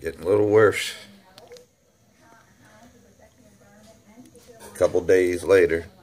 Getting a little worse. A couple days later.